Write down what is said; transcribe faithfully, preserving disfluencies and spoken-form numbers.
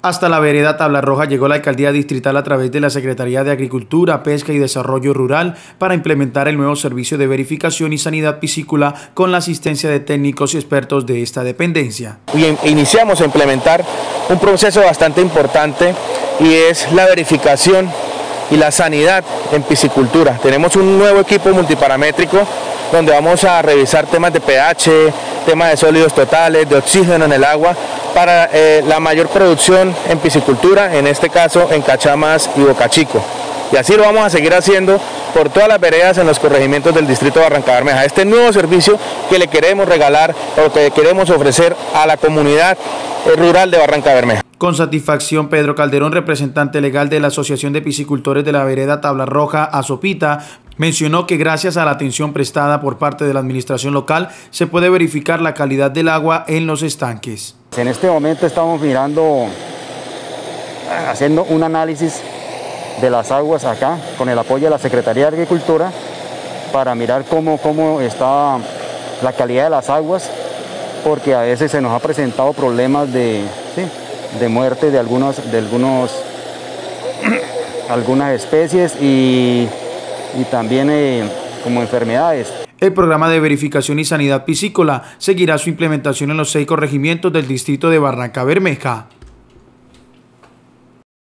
Hasta la vereda Tabla Roja llegó la alcaldía distrital a través de la Secretaría de Agricultura, Pesca y Desarrollo Rural para implementar el nuevo servicio de verificación y sanidad piscícola con la asistencia de técnicos y expertos de esta dependencia. Y iniciamos a implementar un proceso bastante importante y es la verificación y la sanidad en piscicultura. Tenemos un nuevo equipo multiparamétrico donde vamos a revisar temas de pH, temas de sólidos totales, de oxígeno en el agua, para eh, la mayor producción en piscicultura, en este caso en Cachamas y Boca Chico. Y así lo vamos a seguir haciendo por todas las veredas en los corregimientos del distrito de Barrancabermeja. Este nuevo servicio que le queremos regalar o que queremos ofrecer a la comunidad rural de Barrancabermeja. Con satisfacción, Pedro Calderón, representante legal de la Asociación de Piscicultores de la vereda Tabla Roja, Azopita, mencionó que gracias a la atención prestada por parte de la administración local se puede verificar la calidad del agua en los estanques. En este momento estamos mirando, haciendo un análisis de las aguas acá con el apoyo de la Secretaría de Agricultura para mirar cómo, cómo está la calidad de las aguas, porque a veces se nos ha presentado problemas de, sí, de muerte de, algunos, de algunos, algunas especies y, y también eh, como enfermedades. El programa de verificación y sanidad piscícola seguirá su implementación en los seis corregimientos del distrito de Barrancabermeja.